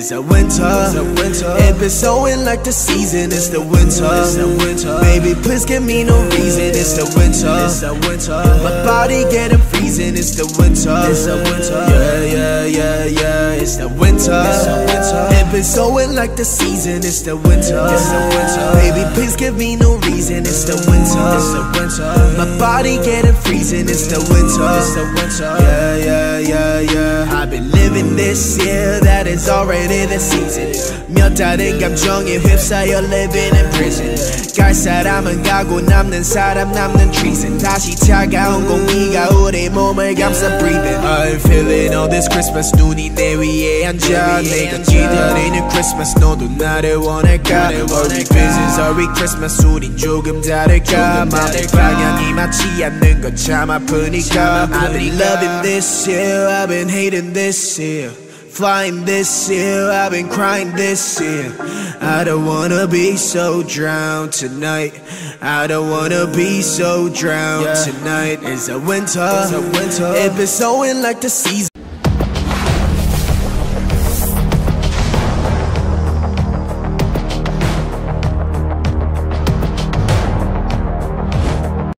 It's the winter. It been snowing like the season. It's the winter. Baby, please give me no reason. It's the winter. My body getting freezing. It's the winter. Yeah. It's the winter. It been snowing like the season. It's the winter. Baby, please give me no reason. It's the winter. My body getting freezing. It's the winter. Yeah. I've been living this year. That is already the season. 몇 다른 감정에 휩싸여 living in prison. 갈 사람은 가고 남는 사람 남는 treason. 다시 차가운 공기가 우리 몸을 감싸 breathing. I'm feeling all this Christmas. 눈이 내 위에 앉아 내가 기다리는 Christmas. 너도 나를 원할까? Are we business? Are we Christmas? 우린 조금 다를까? 맘의 방향이 맞지 않는 건 참 아프니까. I've been loving this year. I've been hating this year. Flying this year, I've been crying this year. I don't wanna be so drowned tonight. I don't wanna be so drowned tonight. It's a winter. It been snowing like the season.